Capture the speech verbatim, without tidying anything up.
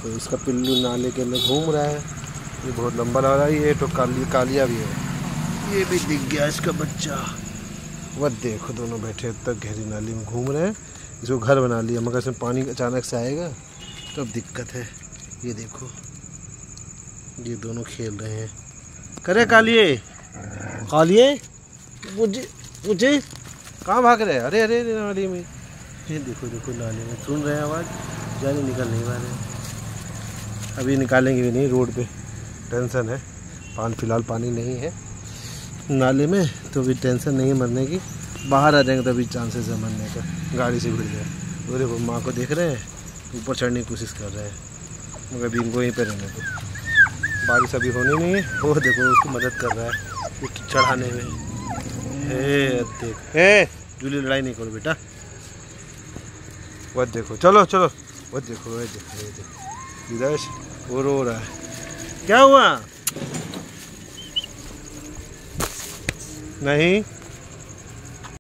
तो इसका पिल्लू नाले के अंदर घूम रहा है। ये बहुत लंबा लग रहा है। ये तो काली कालिया भी है। ये भी दिख गया इसका बच्चा। वह देखो दोनों बैठे तक गहरी नाली में घूम रहे हैं। इसको घर बना लिया, मगर इसमें पानी अचानक से आएगा तो अब दिक्कत है। ये देखो ये दोनों खेल रहे हैं। करे कालिए कालिए मुझे मुझे कहाँ भाग रहे हैं? अरे अरे नाली में। ये देखो देखो नाली में सुन रहे हैं आवाज़, जाने निकल नहीं पा रहे। अभी निकालेंगे भी नहीं, रोड पे टेंशन है। पानी फिलहाल पानी नहीं है नाले में, तो भी टेंशन नहीं है मरने की। बाहर आ जाएंगे तभी चांसेस है मरने का, गाड़ी से भिड़ जाए। वो देखो माँ को देख रहे हैं, ऊपर चढ़ने की कोशिश कर रहे हैं, मगर भी इनको यहीं पर रहने को। बारिश अभी होनी नहीं है। वो देखो उसको मदद कर रहा है चढ़ाने में। हे देख, हे जूली लड़ाई नहीं करो बेटा। वह देखो, चलो चलो। वह देखो वह देखो वह देखो इधर वो रो रहा है। क्या हुआ? नहीं